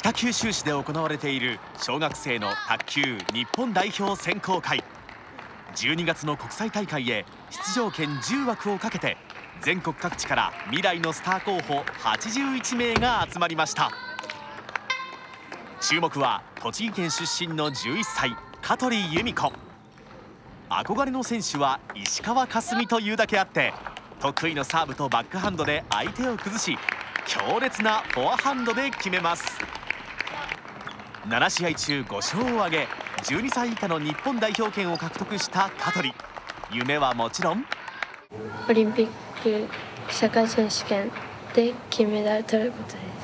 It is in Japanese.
北九州市で行われている小学生の卓球日本代表選考会。12月の国際大会へ出場権10枠をかけて全国各地から未来のスター候補81名が集まりました。注目は栃木県出身の11歳香取由美子。憧れの選手は石川佳純というだけあって、得意のサーブとバックハンドで相手を崩し、強烈なフォアハンドで決めます。7試合中5勝を挙げ、12歳以下の日本代表権を獲得した香取。夢はもちろんオリンピック社会選手権で金メダル取ることです。